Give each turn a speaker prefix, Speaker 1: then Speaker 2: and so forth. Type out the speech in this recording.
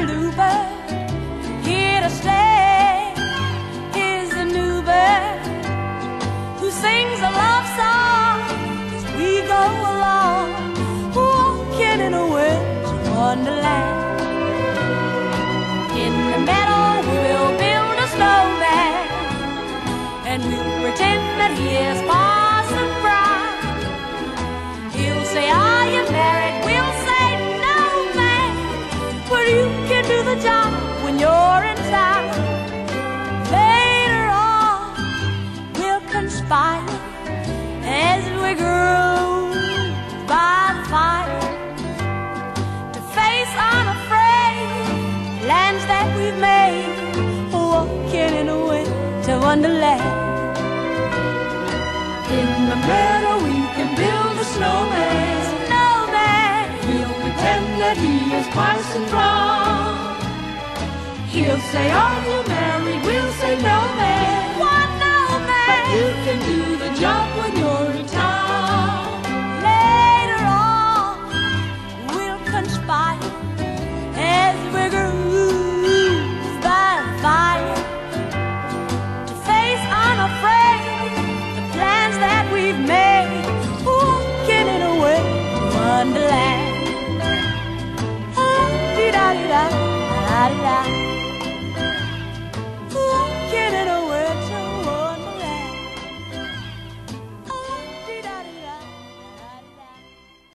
Speaker 1: bluebird, here to stay is the new bird who sings a love song as we go along, walking in a winter wonderland. In the meadow we will build a snowman, and we'll pretend that he is Parson Brown. He'll say, "Are you married?" We'll say, "No, man," but you can do the job when you're in town. Later on we'll conspire as we grow by the fire to face unafraid lands that we've made, walking in a winter wonderland.
Speaker 2: In the meadow we can build a snowman.
Speaker 1: Snowman,
Speaker 2: We'll pretend that he is Parson Brown. He'll say, "Are you married?" We'll say, "No, man."
Speaker 1: one no
Speaker 2: But
Speaker 1: man.
Speaker 2: you can do the job when you're in town.
Speaker 1: Later on we'll conspire as we groove by the fire to face unafraid the plans that we've made, walking in a winter wonderland. Ah, dee da dee da, da dee da.